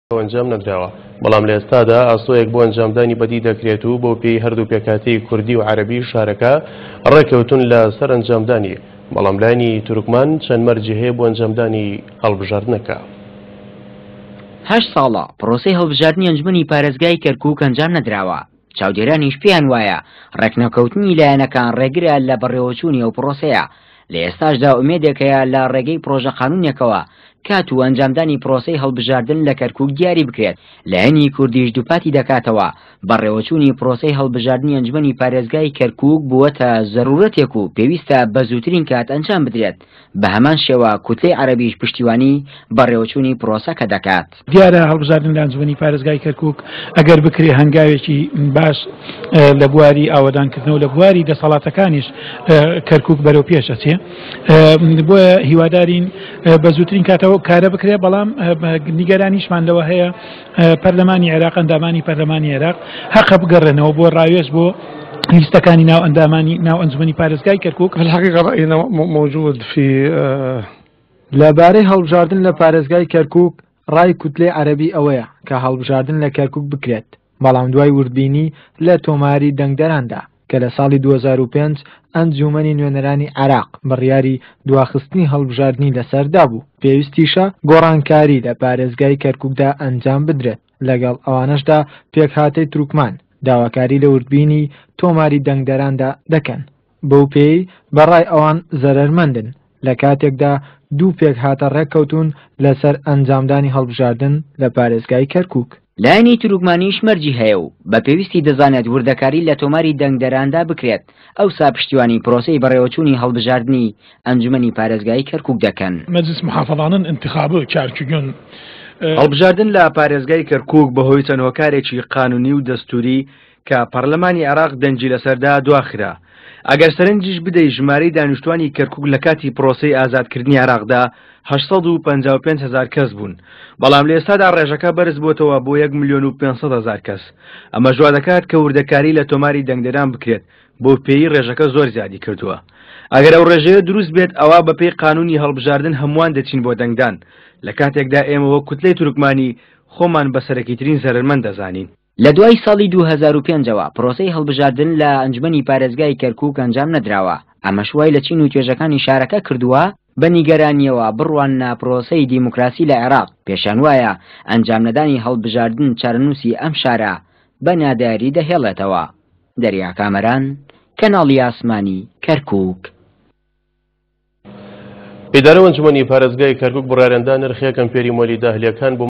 ئەنجام نەدراوە، بەڵام لە ئێستادا ئاسۆیەک بۆ ئەنجامدانی بەدی دەکرێت و بۆ پێی هەردوو پێکهاتەی کوردی و عەرەبی شارەکە ڕێکەوتون لە سەر ئەنجامدانی، بەڵام لایەنی تورکمان چەند مەرجی هەیە بۆ ئەنجامدانی هەڵبژاردنەکە. 8 ساڵە پرۆسەی هەڵبژاردننی ئەنجومەنی پارێزگای کەرکووک ئەنجام نەدراوە. چاودێرانیش پێیان وایە ڕێکنەکەوتنی لایەنەکان ڕێگرە لە بەڕێوەچوونی ئەو پرۆسەیە. لە ئێستاشدا ئومێدێکەیە لە ڕێگەی پرۆژە قانونێکەوە کات و ئەنجامدانی پرۆسەی هەڵبژاردن لە کەرکووک دیاری بکرێت. لایەنی کوردیش دووپاتی دەکاتەوە بەڕێوەچوونی پرۆسەی هەڵبژاردننی ئەنجومەنی پارێزگای کەرکووک بووەتە زەرورەتێک و پێویستە بە زووترین کات ئەنجام بدرێت. بە هەمان شێوە کوتلەی عەرەبیش پشتیوانی بەڕێوەچوونی پرۆسەکە دەکات. دیارە هەڵبژاردن لە ئەنجومەنی پارێزگای کەرکووک ئەگەر بکرێ هەنگاوێکی باش لە بواری ئاوەدانکردنەوە لە بواری دەسەڵاتەکانیش کەرکووک بەرەو پێش ئەچێ. بۆیە هیوادارین بە زووترین کاتەوە کارە بکرێ، بەڵام نیگەرانیشمان لەوە هەیە پەرلەمانی عێراق، ئەندامانی پەرلەمانی عێراق حەقە بگەڕێنەوە بۆ ڕاوێژ بۆ لیستەکانی ناو ئەندامانی ناو ئەنجومەنی پارێزگای کەرکووک. الحقيقة رأينا موجود في لەبارەی هەڵبژاردن لە پارێزگای کەرکووک ڕای کوتلەی عەرەبی ئەوەیە کە هەڵبژاردن لە کەرکووک بکرێت، بەڵام دوای وردبینی لە تۆماری دەنگدەراندا کە لە ساڵی 2005 ئەنجومەنی نوێنەرانی عێراق بڕیاری دواخستنی هەڵبژاردننی لەسەردا بوو، پێویستیشە گۆڕانکاری لە پارێزگای کەرکووکدا ئەنجام بدرێت. لەگەڵ ئەوانەشدا پێکهاتەی تورکمان داواکاری لە وردبینی تۆماری دەنگدەراندا دەکەن. بەو پێی بەڕای ئەوان زەرەرمەندن لە کاتێکدا دوو پێکهاتە ڕێککەوتون لەسەر ئەنجامدانی هەڵبژاردن لە پارێزگای کەرکووک. لایەنی تورکمانیش مەرجی هەیە و بە پێویستی دەزانێت وردەکاری لە تۆماری دەنگدەراندا بکرێت. ئەوسا پشتیوانی پرۆسەی بەڕێوەچوونی هەڵبژاردننی ئەنجومەنی پارێزگای کەرکووک دەکەن. مەجلس محافظانن انتخابە کارکردن هەڵبژاردن لە پارێزگای کەرکووک بەهۆی چەند هۆکارێکی قانونی و دەستوری کە پەرلەمانی عێراق دەنجی لەسەردا دواخرا. ئەگەر سەرنجیش بدەی ژمارەی دانیشتوانی کەرکووک لە کاتی پرۆسەی ئازادکردنی عێراقدا 855,000 کەس بوون، بەڵام لە ئێستادا ڕێژەکە بەرز بووەتەوە بۆ 1,500,000 کەس. ئەمە ژوا دەکات کە وردەکاری لە تۆماری دەنگدەران بکرێت، بۆ پێی ڕێژەکە زۆر زیادی کردووە. ئەگەر ئەو ڕێژەیە دروست بێت، ئەوە بە پێی قانونی هەڵبژاردن هەمووان دەچین بۆ دەنگدان، لە کاتێکدا ئێمە وەک کوتلەی تورکمانی خۆمان بە سەرەکیترین زەرمەند دەزانین. لە دوای ساڵی 2005ەوە پرۆسەی هەڵبژاردن لە ئەنجومەنی پارێزگای کەرکووک ئەنجام نەدراوە. ئەمە شوای لە چین و توێژەکانی شارەکە کردووە بە نیگەرانیەوە بڕوانە پرۆسەی دیموکراسی لە عێراق. پێشان وایە ئەنجام نەدانی هەڵبژاردن چارەنووسی ئەم شارە بە ناداری دەهێڵێتەوە. دەریا کامەران، کەناڵی ئاسمانی کەرکووک. ئیدارە ئەنجومەنی پارێزگای کەرکووک بڕارێندا نرخی کەمپێری مۆلی داهلیەکان